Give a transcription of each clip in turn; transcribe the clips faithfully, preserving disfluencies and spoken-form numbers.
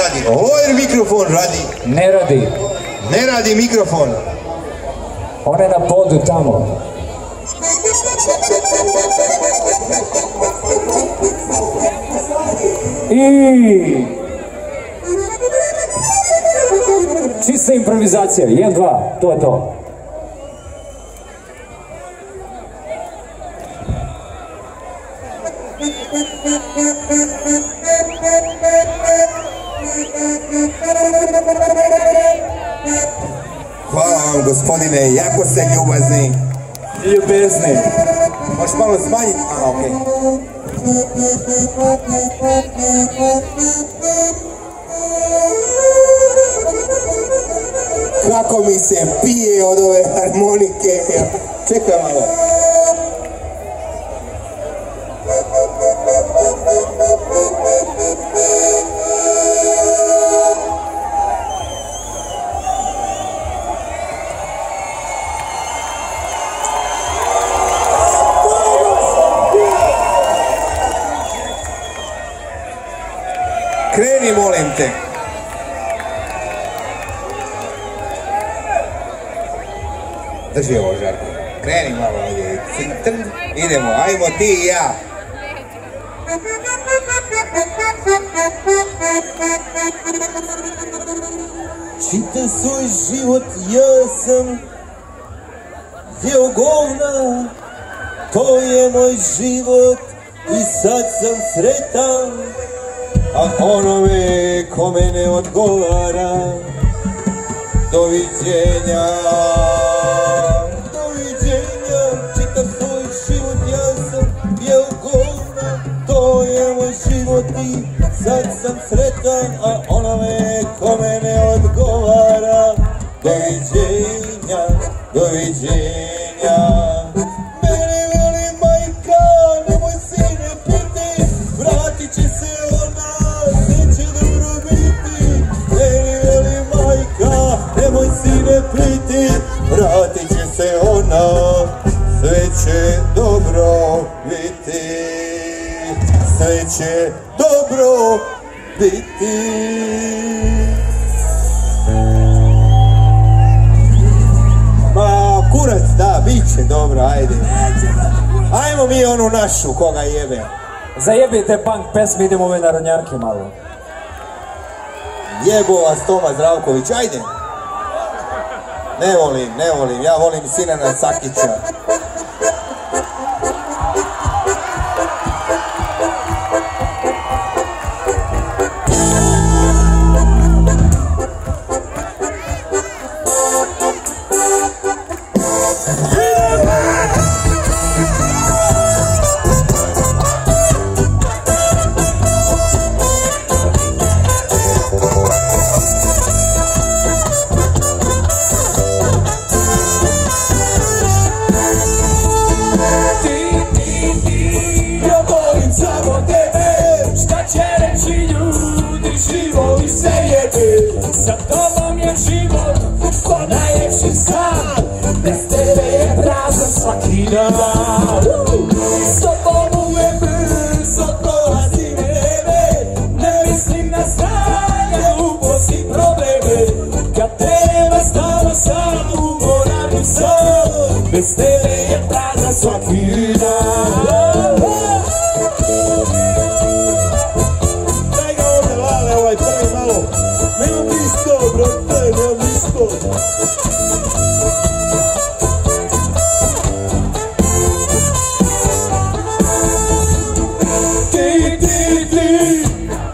radi. Ovaj mikrofon radi. Ne radi. Ne radi mikrofon. On je na podu tamo. I... čista improvizacija. Jedan, dva. To je to. Hvala vam, gospodine, jako ste ljubazni. Ljubezni. Možeš malo smanjiti? A, okej. Kako mi se pije od ove harmonike. Čekaj malo. Kreni, molim te. Drži ovo, Žarko. Kreni malo ovdje. Idemo, ajmo ti i ja. Čitav svoj život ja sam jeo govna. To je moj život i sad sam sretan. A onome ko me ne odgovara, doviđenja, doviđenja, čitav svoj život ja sam jeo govna, to je moj život i sad sam sretan, a onome ko me ne odgovara, doviđenja, doviđenja. Mene voli majka, nemoj sine piti, vratit će se ona. Nemoj sine priti, vratit će se ona, sve će dobro biti, sve će dobro biti. Ma kurac, da, bit će dobro, ajde. Ajmo mi onu našu, koga jebe. Zajebite punk pesmi, idemo ove narodnjarke malo. Jebo vas Toma Zdravković, ajde. Ne volim, ne volim, ja volim Sinana Sakića. Sa tobom je život ko najljepši san, bez tebe je prazan svaki dan. S tobom uvijek visoko si nebe, ne mislim na stanje, gluposti i probleme. Kad tebe stalo sam, umoran sam, bez tebe je prazan svaki dan. Daj ga ovdje, Lale, ovaj prvi malo. Nemam nisto, brate, nemam nisto. Ti, ti, ti.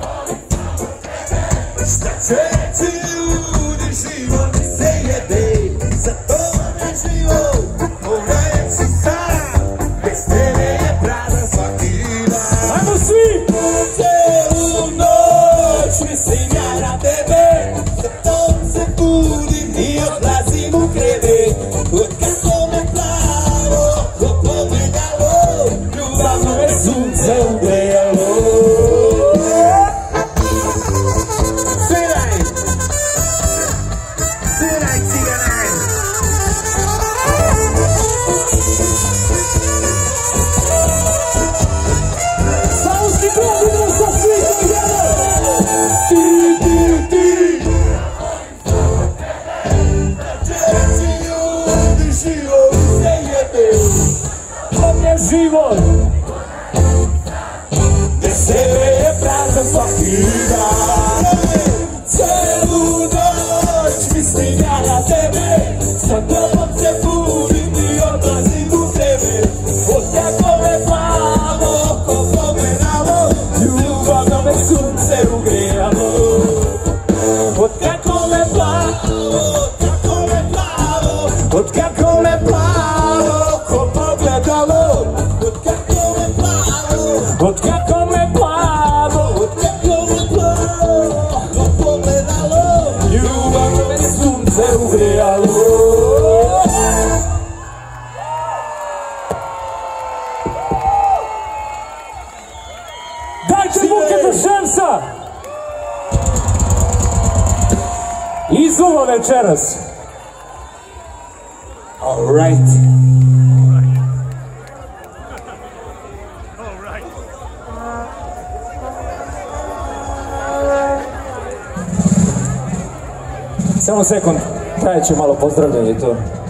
Šta će reći ljudi, život se jede. Za to vam je život, pogledaj si sam. svakida. Celu noć mislim ja na tebe, sa tobom se budim i odlazim u tebe. Od kako me plavo oko pomenalo, ljubavno me sunce ugrijalo. Od kako me plavo, kako me plavo, od kako me plavo oko pogledalo. Od kako me plavo, od kako me plavo, od kako me plavo oko pogledalo. Ljubavno me sunce ugrijalo. Dajte muke do Shamsa! Izulo večeras. All right. Samo sekund, trajet će malo pozdravljanje to.